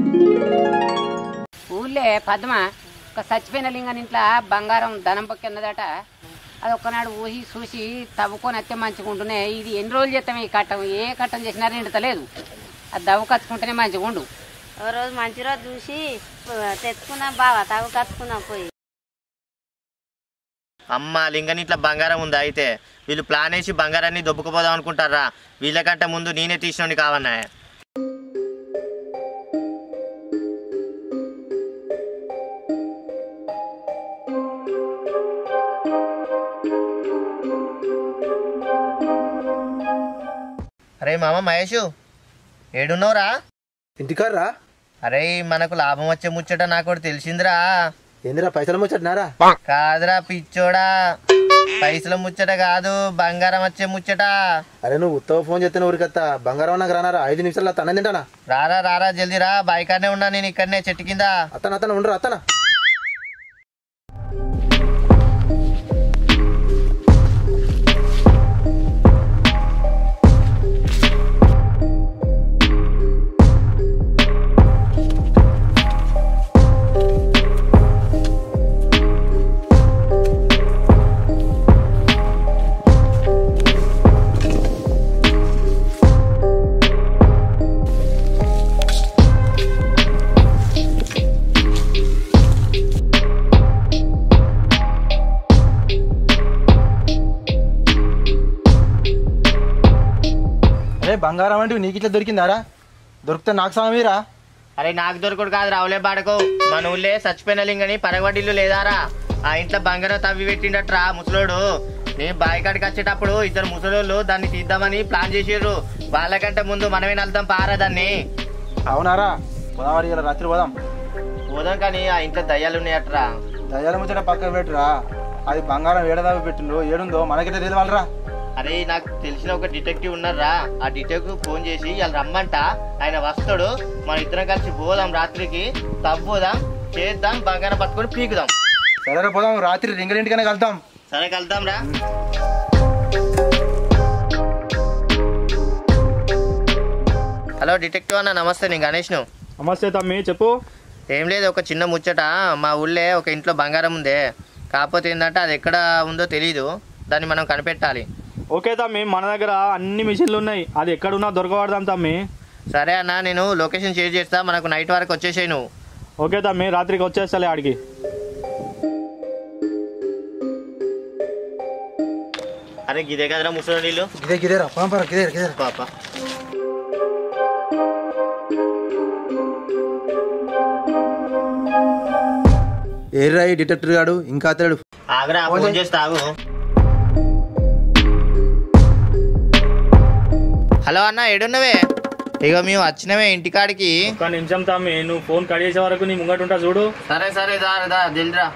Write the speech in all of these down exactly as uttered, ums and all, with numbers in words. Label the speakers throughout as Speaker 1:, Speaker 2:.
Speaker 1: ఊళ్ళే పద్మ ఒక చచ్చిపోయిన లింగం ఇంట్లో బంగారం ధనం పక్కన్నదట. అది ఒక్కనాడు ఊసి చూసి తవ్వుకొని అత్తే మంచిగా ఉంటునే. ఇది ఎన్ని రోజులు చేస్తాం ఈ కట్టం, ఏ కట్టం చేసినా నిండతలేదు. అది దవ్వు కచ్చుకుంటేనే మంచిగా ఉండు.
Speaker 2: ఓ రోజు మంచి రోజు చూసి తెచ్చుకున్నాం బావా, తవ్వు కచ్చుకున్నాం పోయి.
Speaker 3: అమ్మ లింగని ఇట్లా బంగారం ఉందా? అయితే వీళ్ళు ప్లాన్ వేసి బంగారాన్ని దొబ్బుకుపోదాం అనుకుంటారా? వీళ్ళకంటే ముందు నేనే తీసినోని కావన్నా. అరే మామ మహేషు, ఏడున్నావురా?
Speaker 4: ఇంటికారా?
Speaker 3: అరే మనకు లాభం వచ్చే ముచ్చట నాకు తెలిసిందిరా.
Speaker 4: ఏందిరా పైసలు ముచ్చటనారా?
Speaker 3: కాదురా పిచ్చోడా, పైసల ముచ్చట కాదు, బంగారం వచ్చే ముచ్చట.
Speaker 4: అరే నువ్వు ఉత్తవ ఫోన్ చేస్తే ఊరికత్తా బంగారం నాకు రానారా? ఐదు నిమిషాలు తన తింటానా?
Speaker 3: రారా రారా జల్దీ రా, బాయికాడనే ఉన్నా నేను, ఇక్కడనే చెట్టు కింద.
Speaker 4: అతను అతను ఉండరు అతనా. బంగారం అంటే నీకు ఇట్లా దొరికిందారా? దొరికితే నాకు సమీరా.
Speaker 3: అరే నాకు దొరకడు కాదు, రావులే బాడకో. మన ఊళ్ళే చచ్చిపోయిన లింగని పరగవడిల్లు లేదారా, ఆ ఇంట్లో బంగారం తవ్వి పెట్టిండట్రా ముసలోడు. నేను బాయికాడికి వచ్చేటప్పుడు ఇద్దరు ముసలోళ్ళు దాన్ని తీద్దామని ప్లాన్ చేసిర్రు. వాళ్ళకంటే ముందు మనమే నలుద్దాం పారా దాన్ని.
Speaker 4: అవునారా? పోదాం, ఇలా రాత్రి పోదాం.
Speaker 3: పోదాం కానీ ఆ ఇంట్లో దయ్యాలు ఉన్నాయట్రా.
Speaker 4: దయ్యాల ముచ్చట పక్కన పెట్టురా, అది బంగారం ఏడదావి పెట్టిండ్రు, ఏడుందో మనకైతే తెలియదు వాళ్ళరా.
Speaker 3: అరే నాకు తెలిసిన ఒక డిటెక్టివ్ ఉన్నారా, ఆ డిటెక్టివ్ ఫోన్ చేసి ఇలా రమ్మంట, ఆయన వస్తాడు. మన ఇద్దరం కలిసి పోదాం, రాత్రికి తవ్వుదాం, చేద్దాం, బంగారం పట్టుకొని పీకుదాం.
Speaker 4: సరే పోదాం, రాత్రి రింగలింటికనే కలుద్దాం.
Speaker 3: సరే కలుద్దాం రా. హలో డిటెక్టివ్ అన్న, నమస్తే. నేను గణేష్ను.
Speaker 5: నమస్తే తమ్మి, చెప్పు.
Speaker 3: ఏం లేదు, ఒక చిన్న ముచ్చట. మా ఊళ్ళే ఒక ఇంట్లో బంగారం ఉందే, కాకపోతే ఏంటంటే అది ఎక్కడ ఉందో తెలీదు, దాన్ని మనం కనిపెట్టాలి.
Speaker 5: ఓకే తమ్మి, మన దగ్గర అన్ని మిషన్లు ఉన్నాయి, అది ఎక్కడున్నా దొరకబడదాం తమ్మి.
Speaker 3: సరే అన్న, నేను లొకేషన్ షేర్ చేస్తా, మనకు నైట్ వరకు వచ్చేసాయి నువ్వు.
Speaker 5: ఓకే తమ్మి, రాత్రికి వచ్చేస్తాలే ఆడికి.
Speaker 3: అరే గిదే కదరా ముసలి నీళ్ళు.
Speaker 4: గిదే గిదేరా పాప, గిదే గిదే
Speaker 3: పాప.
Speaker 4: ఏర్రా ఈ డిటెక్టర్ గాడు ఇంకా అతడు.
Speaker 3: ఆగరా, ఫోన్ చేస్తా ఆగు. హలో అన్న, ఏడున్నవే? ఇక మేము వచ్చినవే ఇంటికాడికి.
Speaker 5: ఒక నిమిషం తమ్మి, నువ్వు ఫోన్ కట్ చేసే వరకు నీ ముంగట ఉంటా చూడు.
Speaker 3: సరే సరే దా దా జల్దిరా.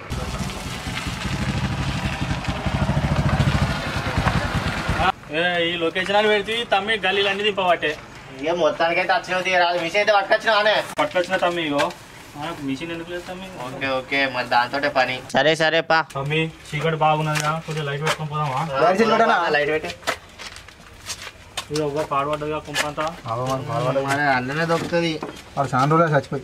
Speaker 5: ఈ లొకేషన్ అని పెడితే తమ్మి గల్లీలు అన్ని దింపబట్టే.
Speaker 3: ఇక మొత్తానికైతే వచ్చినవి రాదు, మిషన్ అయితే పట్టుకొచ్చినావానే?
Speaker 5: పట్టుకొచ్చిన తమ్మి. ఇగో మిషన్ ఎందుకు లేదు తమ్మి?
Speaker 3: ఓకే ఓకే, మరి దాంతో పని. సరే సరే పా.
Speaker 5: తమ్మి చీకటి బాగున్నది, కొంచెం లైట్ పెట్టుకొని పోదామా?
Speaker 3: లైట్ పెట్టి
Speaker 5: పాడుపడ్డదిగా కుంపంతా.
Speaker 3: అన్ననే దొరుకుతుంది.
Speaker 4: చాలా రోజులు చచ్చిపోయి.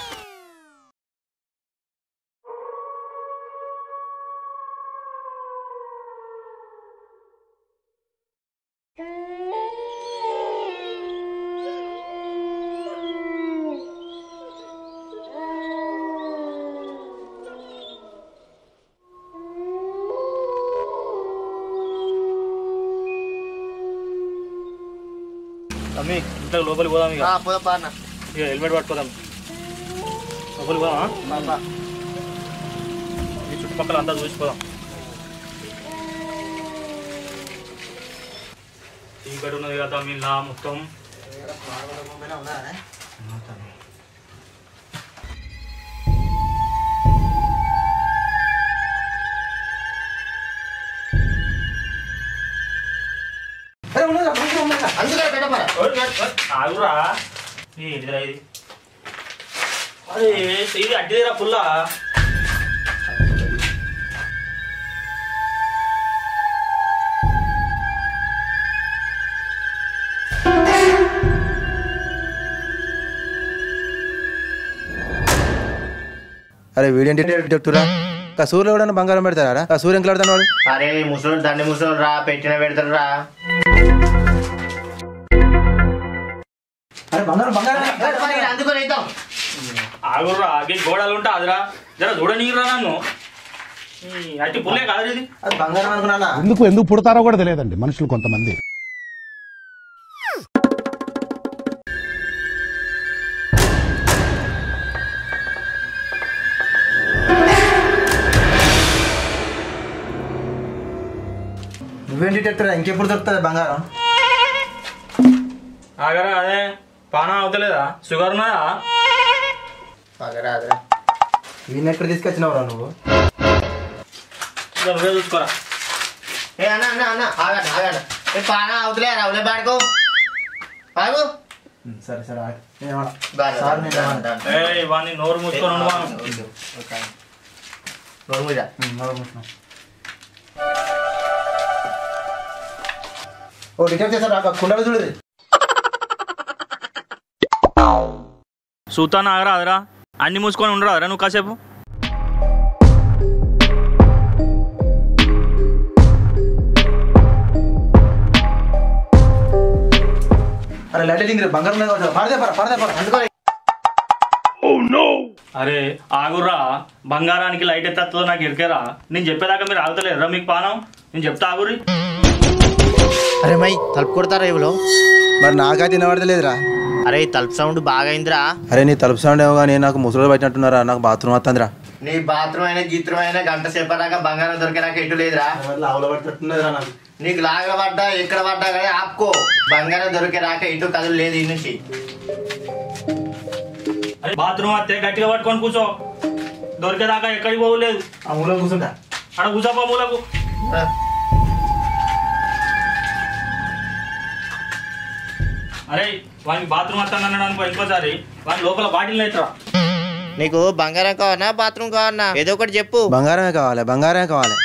Speaker 5: తమ్మి ఇంట్లో లోపలికి పోదాం. ఇక
Speaker 3: పోదా,
Speaker 5: ఇక హెల్మెట్ పట్టుకోదాం, లోపలికి పోదామా? ఈ చుట్టుపక్కల అంతా చూసిపోదాం. ఇక్కడ ఉన్నది కదా మీ నా మొత్తం. ఆగురా, ఏంటిదిరా ఇది? అరే ఇది అడ్డిదిరా పుల్లా.
Speaker 4: అరే వీడేంటి చెప్తురా సూర్యులు ఎవడన్నా బంగారం పెడతారా ఆ సూర్యం ఎంకలాడతాను వాడు
Speaker 3: అరే ముసలు దండి ముసలు రా పెట్టిన పెడతారు రా
Speaker 4: అరే బంగారం బంగారం
Speaker 3: అందుకొని అవుతాం
Speaker 5: ఆగుర్రా ఆగి గోడలు ఉంటా అదిరా జర చూడనీరా నన్ను అట్టి పుల్లే కాదు ఇది
Speaker 4: అది బంగారం అనుకున్నా
Speaker 6: ఎందుకు ఎందుకు పుడతారో కూడా తెలియదండి మనుషులు కొంతమంది.
Speaker 4: నువ్వేంటి చెప్తారా ఇంకెప్పుడు దొరుకుతుంది బంగారం
Speaker 5: ఆగరా అదే పానం అవుతలేదా షుగర్ ఉన్నదా
Speaker 3: పగరాదురా
Speaker 4: వీళ్ళని ఎక్కడ తీసుకొచ్చినావురా నువ్వు
Speaker 5: నువ్వే చూసుకోరా
Speaker 3: ఏ అన్న అన్న అన్న ఆగండి ఆగండి ఏ పానా అవుతులే రావులే బాడుకో బాగు
Speaker 4: సరే సరే ఆగు. నేనేమన్నా?
Speaker 3: బాగా
Speaker 4: సార్ నేను ఏమన్నా?
Speaker 5: ఏ వాడిని నోరు మూసుకొని ఉండమా
Speaker 3: నోరు మీద
Speaker 4: ఉమ్, నోరు మూసుకున్నా. ఓ డిటెక్ట్ చేశారు అక్కడ కుండలు చూడదు
Speaker 5: సూతాను ఆగరా అదరా అన్ని మూసుకొని ఉండరా అదరా నువ్వు కాసేపు
Speaker 4: అరే లైట్ దింగి బంగారం మీద కావచ్చు. పడదే పడ పడదే పడ అందుకో
Speaker 5: అరే ఆగుర్రా బంగారానికి లైట్ ఎత్తుందో నాకు ఇరికేరా నేను చెప్పేదాకా మీరు ఆగుతలేరా మీకు పానం నేను చెప్తా ఆగురి
Speaker 3: అరే మై తలుపు కొడతారా ఇవ్వలో
Speaker 4: మరి నాకైతే వినబడతలేదురా
Speaker 3: అరే తలుపు సౌండ్ బాగా అయిందిరా
Speaker 4: అరే నీ తలుపు సౌండ్ ఏమో కానీ నాకు ముసలు పట్టినట్టున్నారా నాకు బాత్రూమ్ వస్తుందిరా
Speaker 3: నీ బాత్రూమ్ అయినా గీత్రూమ్ అయినా గంట సేపడాక బంగారం దొరికేదాకా ఎటు లేదురా
Speaker 4: లావులో పట్టినట్టున్నదిరా నాకు
Speaker 3: నీకు లాగా పడ్డా ఎక్కడ పడ్డా కానీ ఆపుకో బంగారం దొరికేదాకా ఇటు కదులు లేదు ఈ నుంచి
Speaker 5: అరే బాత్రూమ్ వస్తే గట్టిగా పట్టుకొని కూర్చో దొరికేదాకా ఎక్కడికి పోలేదు
Speaker 4: ఆ మూలలో కూర్చుంటా
Speaker 5: అక్కడ కూర్చోపో మూలకు
Speaker 3: ఆ.
Speaker 5: అరే వానికి బాత్రూమ్ వస్తాను అన్నాడు అనుకో ఇంకోసారి వాని లోపల బాటిల్ అవుతారా
Speaker 3: నీకు బంగారం కావన్నా బాత్రూమ్ కావన్నా ఏదో ఒకటి చెప్పు
Speaker 4: బంగారమే కావాలి బంగారమే కావాలి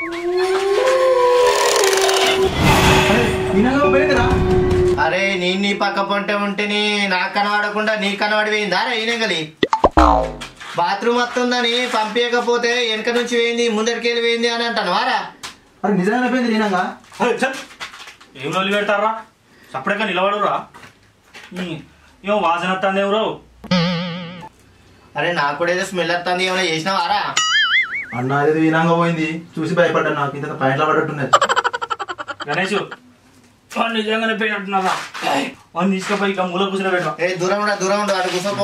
Speaker 3: అరే నేను నీ పక్క పొంటే ఉంటేని నాకు కనబడకుండా నీ కనబడి పోయిందా రా ఈయనగలి బాత్రూమ్ వస్తుందని పంపించకపోతే వెనక నుంచి పోయింది ముందరికి వెళ్ళి పోయింది అని అంటాను వారా
Speaker 4: అరే నిజంగా పోయింది నేనంగా
Speaker 5: ఏం రోజులు పెడతారా సపరేట్గా నిలబడురా ఏమో వాసన వస్తుంది ఎవరో
Speaker 3: అరే నాకు కూడా ఏదో స్మెల్ వస్తుంది ఏమైనా చేసినావారా
Speaker 4: అన్న అది వీనంగా పోయింది చూసి భయపడ్డా నాకు ఇంత పైన పడ్డట్టున్నది
Speaker 5: గణేష్ వాడు నిజంగానే పోయినట్టున్నారా వాడిని తీసుకుపోయి ఇక మూల కూర్చుని పెట్టరా
Speaker 3: ఏ దూరం ఉండ దూరం ఉండు అటు కూర్చోపో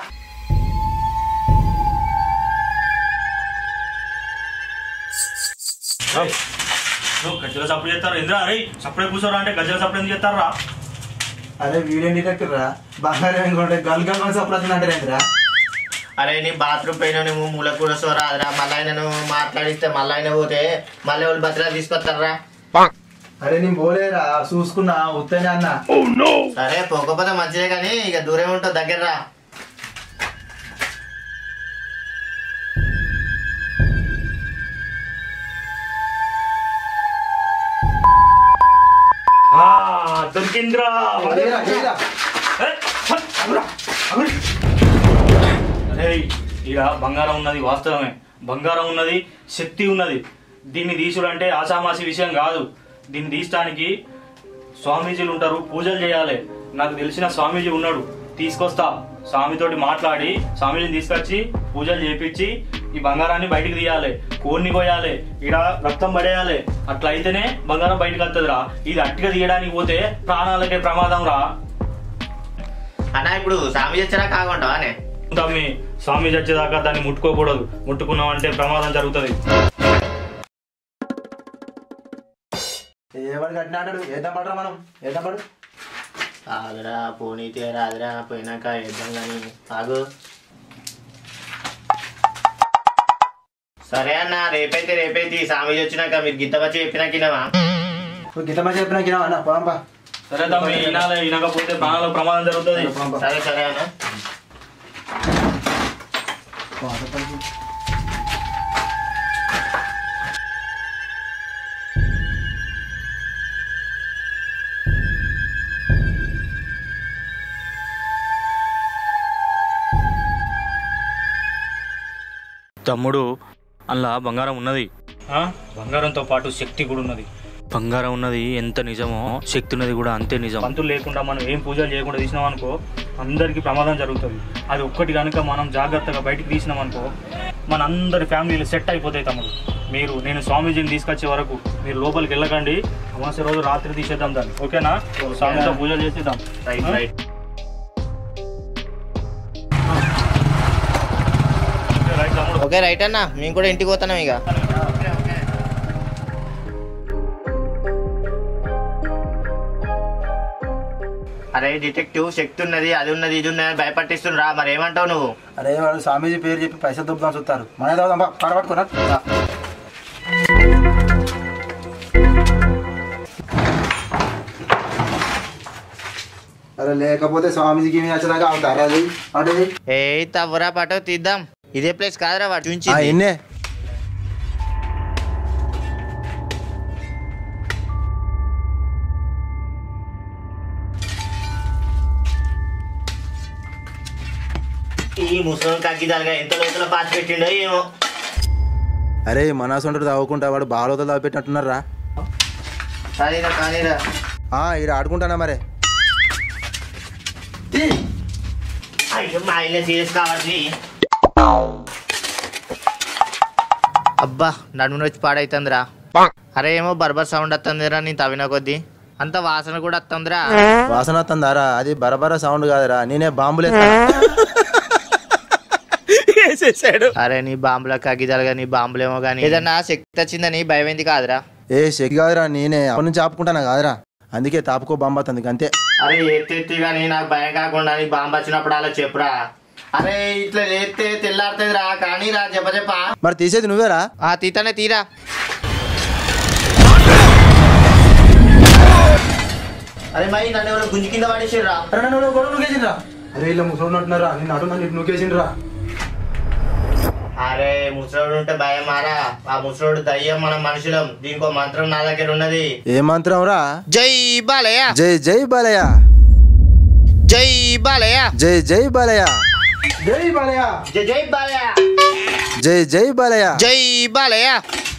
Speaker 5: నువ్వు గజ్జల సప్పుడు చేస్తారు ఇంద్రా అరే సప్పుడే కూర్చోరా అంటే గజ్జల సప్పుడు ఎందుకు చేస్తారా
Speaker 4: అరే వీడియో డిటెక్టర్ రా బంగారం ఇంకోటి గల్ గల్ మనసు అప్పుడు అంటారేంద్రా
Speaker 3: అరే నీ బాత్రూమ్ పైన నువ్వు మూల కూడా సోరాదురా మళ్ళీ ఆయన నువ్వు మాట్లాడిస్తే మళ్ళీ ఆయన పోతే మళ్ళీ వాళ్ళు బతిలా తీసుకొస్తారా
Speaker 4: అరే నేను పోలేరా చూసుకున్నా ఉత్తనే అన్న
Speaker 3: సరే పోకపోతే మంచిదే కానీ ఇక దూరం ఉంటావు దగ్గర రా
Speaker 5: దొరికిందిరా అరే ఇక బంగారం ఉన్నది వాస్తవమే బంగారం ఉన్నది శక్తి ఉన్నది దీన్ని తీసుడు అంటే ఆసామాసి విషయం కాదు దీన్ని తీయడానికి స్వామీజీలు ఉంటారు పూజలు చేయాలి నాకు తెలిసిన స్వామీజీ ఉన్నాడు తీసుకొస్తా స్వామితోటి మాట్లాడి స్వామీజీని తీసుకొచ్చి పూజలు చేపించి ఈ బంగారాన్ని బయటికి తీయాలి కోడిని కోయాలి ఇడ రక్తం పడేయాలి అట్లా అయితేనే బంగారం బయటకు వస్తుందిరా ఇది అట్టిగా తీయడానికి పోతే ప్రాణాలకే ప్రమాదం రా
Speaker 3: అన్నా ఇప్పుడు స్వామి చచ్చినా కాకుంటావా అనే
Speaker 5: తమ్మి స్వామి చచ్చేదాకా దాన్ని ముట్టుకోకూడదు ముట్టుకున్నామంటే ప్రమాదం జరుగుతుంది
Speaker 4: ఏవాడు కట్టినాడు ఏద్దాం పడరా మనం ఏద్దాం పడు
Speaker 3: ఆగురా పోనీ తీరాదురా పోయినాక వేద్దాం కానీ ఆగు సరే అన్న రేపైతే రేపైతే స్వామి వచ్చినాక మీరు గిత్త వచ్చి చెప్పినాకినవా
Speaker 4: నువ్వు గిట్ట మంచి చెప్పినా కినా అన్న పోంపా
Speaker 5: సరే తమ్మి వినాలి వినకపోతే ప్రాణాలకు ప్రమాదం జరుగుతుంది
Speaker 3: సరే సరే అన్న
Speaker 5: తమ్ముడు అందులో బంగారం ఉన్నది. బంగారంతో పాటు శక్తి కూడా ఉన్నది. బంగారం ఉన్నది ఎంత నిజమో శక్తి ఉన్నది కూడా అంతే నిజం. పంతులు లేకుండా మనం ఏం పూజలు చేయకుండా తీసినాం అనుకో అందరికీ ప్రమాదం జరుగుతుంది. అది ఒక్కటి కనుక మనం జాగ్రత్తగా బయటికి తీసినాం అనుకో మన అందరి ఫ్యామిలీలు సెట్ అయిపోతాయి. తమ్ముడు మీరు నేను స్వామీజీని తీసుకొచ్చే వరకు మీరు లోపలికి వెళ్ళకండి. అమావాస్య రోజు రాత్రి తీసేద్దాం దాన్ని. ఓకేనా? స్వామితో పూజలు చేసేద్దాం. రైట్ రైట్
Speaker 3: ఓకే రైట్ అన్న, మేము కూడా ఇంటికి పోతున్నాం ఇక. అరే డిటెక్టివ్ శక్తి ఉన్నది అది ఉన్నది ఇది ఉన్నది అని భయపట్టిస్తుండ్రా, మరి ఏమంటావు నువ్వు?
Speaker 4: అరే వాళ్ళు స్వామీజీ పేరు చెప్పి పైసలు దుబ్బుదాం చూస్తారు. మన ఏదో పడబట్టుకున్నా. అరే లేకపోతే స్వామీజీకి ఏమి నచ్చదాకా అవుతారు అది అంటే
Speaker 3: ఏ తవ్వరా పటో తీద్దాం. ఇదే ప్లేస్ కాదురా వాడు చూంచి
Speaker 4: ఎన్నే
Speaker 3: ఈ ముసలి కగ్గిదాలుగా ఎంత లోతుల పాతి పెట్టిండో ఏమో.
Speaker 4: అరే మనసు తాగుకుంటా వాడు బాగా లోతులు తాగిపెట్టినట్టున్నారా?
Speaker 3: కానీరా కానీరా
Speaker 4: ఇక్కడ ఆడుకుంటానా మరే.
Speaker 3: అయ్యో మా ఇల్లే సీరియస్ కావాలి. అబ్బా నడుము వచ్చి పాడైతుందిరా. అరే ఏమో బర్బర్ సౌండ్ వస్తుందిరా నేను తవ్విన కొద్దీ. అంత వాసన కూడా వస్తుందిరా.
Speaker 4: వాసన వస్తుందారా? అది బరబర సౌండ్ కాదురా, నేనే బాంబులే.
Speaker 3: అరే నీ బాంబుల కగ్గిదాలుగా నీ బాంబులేమో గానీ ఏదన్నా శక్తి వచ్చిందని భయమైంది కాదురా.
Speaker 4: ఏ శక్తి కాదురా, నేనే అప్పటి నుంచి ఆపుకుంటానా కాదురా, అందుకే తాపుకో బాంబు వస్తుంది అంతే.
Speaker 3: అరే ఎత్తెత్తి గానీ నాకు భయం కాకుండా నీ బాంబు వచ్చినప్పుడు అలా చెప్పురా. అరే ఇట్లా లేస్తే తెల్లారుతుంది రా కానీ రా చెప్ప చెప్ప.
Speaker 4: మరి తీసేది నువ్వేరా?
Speaker 3: ఆ తీతానే తీరా. అరే మరి నన్ను ఎవరు గుంజి కింద పడేసిర్రా.
Speaker 4: అరే ఇలా ముసలి ఉంటున్నారా, నేను అటు నన్ను నూకేసిండ్రా.
Speaker 3: అరే ముసలోడు ఉంటే భయం మారా. ఆ ముసలోడు దయ్యం మనం మనుషులం. దీనికో మంత్రం నా దగ్గర ఉన్నది.
Speaker 4: ఏ మంత్రం రా?
Speaker 3: జై బాలయ్య
Speaker 4: జై జై బాలయ్య
Speaker 3: జై బాలయ్య
Speaker 4: జై జై బాలయ్య జై బాలయ్య
Speaker 3: జై జై బాలయ్య
Speaker 4: జై జై బాలయ్య
Speaker 3: జై బాలయ్య